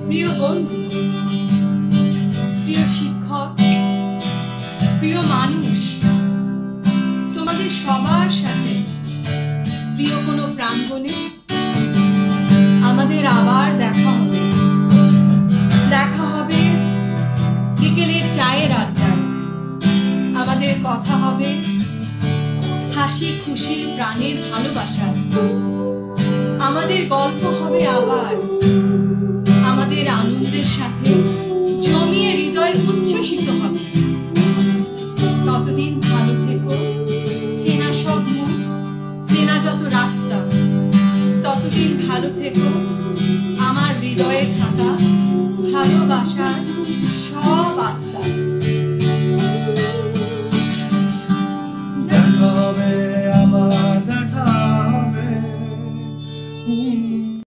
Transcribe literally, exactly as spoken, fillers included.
প্রিয় বন্ধু, প্রিয় শিক্ষক, প্রিয় মানুষ, তোমাদের সবার সাথে প্রিয় কোনো প্রাঙ্গণে আমাদের আবার দেখা হবে। দেখা হবে বিকেলের চায়ের আড্ডায়। আমাদের কথা হবে হাসি খুশি প্রাণের ভালোবাসা। আমাদের গল্প হবে আবার আমাদের আনন্দের সাথে জমিয়ে হৃদয় উচ্ছ্বসিত হবে। ততদিন ভালো থেকো, চেনা সব মুখ, চেনা যত রাস্তা। ততদিন ভালো থেকো আমার হৃদয়ে থাকা ভালোবাসার